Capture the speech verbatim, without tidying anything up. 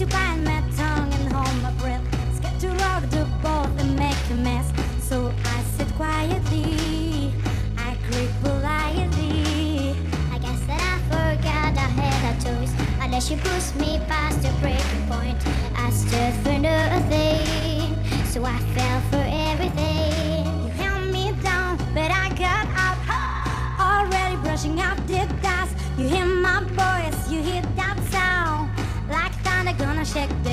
to bite my tongue and hold my breath. Scared to roll the boat and make a mess. So I sit quietly, I creep politely. I guess that I forgot I had a choice. Unless she pushed me past the breaking point, I stood for nothing, so I fell for everything. You held me down, but I got up, already brushing off the dust. You hear my voice, you hear that sound, like thunder gonna shake the